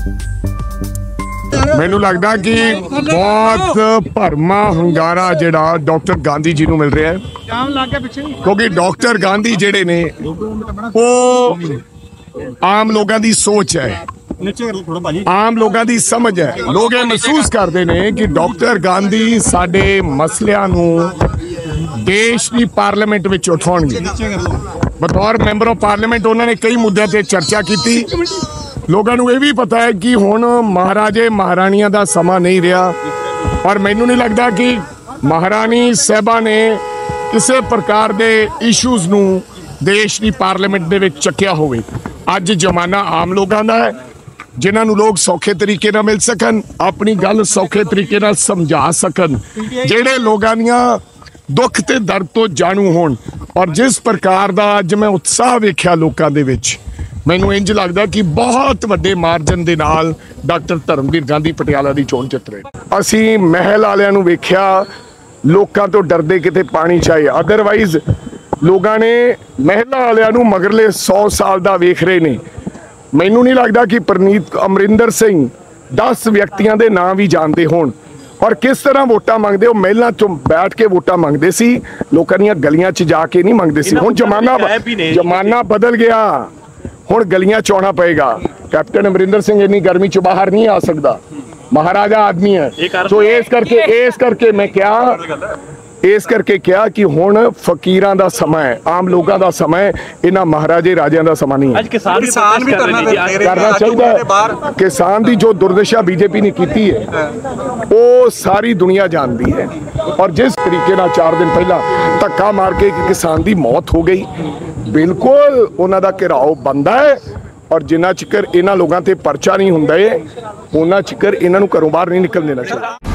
ਮੈਨੂੰ लगता कि बहुत भरमा हंगारा जिहड़ा डॉक्टर गांधी जी नूं मिल रहा है, क्योंकि डॉक्टर गांधी जिहड़े ने वो आम लोगों की सोच है, आम लोगों की समझ है। लोग ये महसूस करते हैं कि डॉक्टर गांधी साडे मसलियां नूं देश की पार्लीमेंट में उठाउणगे। बतौर मैंबर ऑफ पार्लीमेंट उन्होंने कई मुद्दों पर चर्चा की। लोगों को यह भी पता है कि हुण महाराजे महाराणियां का समा नहीं रहा, और मैनू नहीं लगता कि महारानी साहबा ने किसी प्रकार के इशूज़ नूं देश की पार्लीमेंट दे विच चक्या होवे। अज जमाना आम लोगों का है, जिन्होंने लोग सौखे तरीके नाल मिल सकन, अपनी गल सौखे तरीके नाल समझा सकन, जिहड़े लोगों दियां दुख ते दर्द तो जाणू होण। और जिस प्रकार का अज मैं उत्साह वेख्या लोगों दे विच, मैनू इंज लगता कि बहुत वड्डे मार्जन दे नाल डॉक्टर धर्मवीर गांधी पटियाला की चोण जित रहे। असीं महल वालियां नूं वेख्या लोकां तो डरदे किते पानी चाहे, अदरवाइज लोगों ने महल वालियां नूं मगरले 100 साल दा वेख रहे ने। मैनू नहीं लगता कि परनीत अमरिंदर सिंह 10 व्यक्तियों के नाम भी जानते होण, और किस तरह वोटां मंगदे। महलों चों बैठ के वोटां मंगदे सी, लोकां दीयां गलियां च जाके नहीं मंगदे सी। हुण जमाना बदल गया, हुण गलियां च आउणा पएगा। कैप्टन अमरिंदर सिंह इन्नी गर्मी च बाहर नहीं आ सकता, महाराजा आदमी है। तो इस करके मैं क्या कि हुण फकीरां दा समा है, आम लोगों का समा है, इन्हां महाराजे राजियां दा समा नहीं है। किसान भी करना चाहिए। किसान की जो दुर्दशा बीजेपी ने की है वो सारी दुनिया जानती है, और जिस तरीके नाल 4 दिन पहला धक्का मार के किसान की मौत हो गई, बिल्कुल उन्हां दा घिराओ बनदा है। और जिन्ना चिकर इन्हां लोगों ते परचा नहीं हुंदा है, उन्ना चिकर इन्हां नूं घरों बाहर नहीं निकलण देना चाहिए।